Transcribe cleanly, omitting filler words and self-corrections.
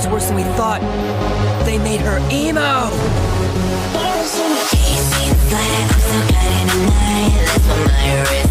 It's worse than we thought. They made her emo! Flat, I'm still cutting at night. That's what my wrist